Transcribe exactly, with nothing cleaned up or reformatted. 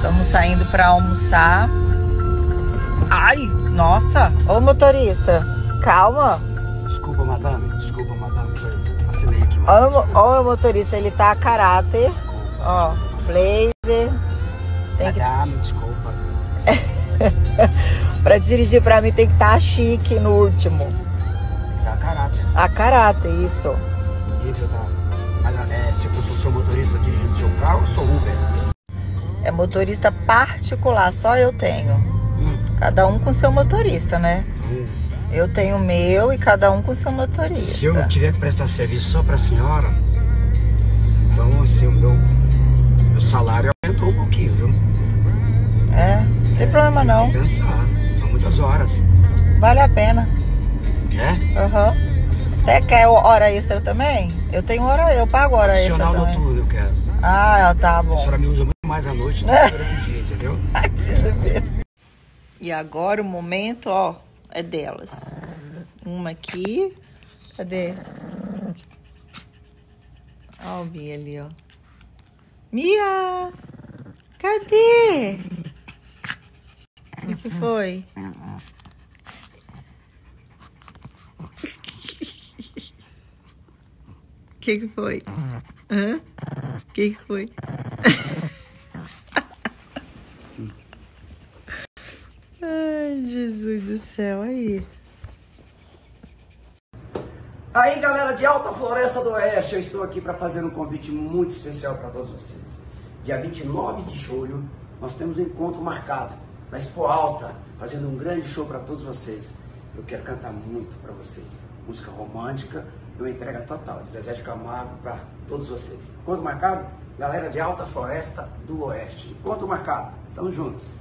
Estamos saindo para almoçar. Ai, nossa! Ô motorista, calma. Desculpa, madame. Desculpa, madame. Foi, assinei aqui, madame. Ó, o motorista, ele tá a caráter. Desculpa, ó, desculpa. Blazer. Tem madame, que... desculpa. Pra dirigir pra mim tem que estar tá chique no último. Tá a caráter. A caráter, isso. Nível tá. Mas é, se eu sou seu motorista dirigindo seu carro, eu sou Uber. É motorista particular, só eu tenho. Hum. Cada um com seu motorista, né? Hum. Eu tenho o meu e cada um com seu motorista. Se eu tiver que prestar serviço só pra senhora, então assim, o meu, meu salário aumentou um pouquinho, viu? É, não tem é, problema não. Tem que pensar, são muitas horas. Vale a pena. Quer? Aham. Uhum. Até quer hora extra também? Eu tenho hora, eu pago hora extra também. Adicional noturno eu quero. Ah, tá bom. A senhora me usa muito mais à noite do que durante o dia, entendeu? E agora o momento, ó, é delas. Uma aqui. Cadê? Ó o Bia ali, ó. Mia! Cadê? O que, que foi? O que que foi? Hã? O que que foi? Ai, Jesus do céu, aí. Aí, galera de Alta Floresta do Oeste, eu estou aqui para fazer um convite muito especial para todos vocês. Dia vinte e nove de julho, nós temos um encontro marcado na Expo Alta, fazendo um grande show para todos vocês. Eu quero cantar muito para vocês. Música romântica e uma entrega total de Zezé de Camargo para todos vocês. Encontro marcado, galera de Alta Floresta do Oeste. Encontro marcado. Tamo juntos.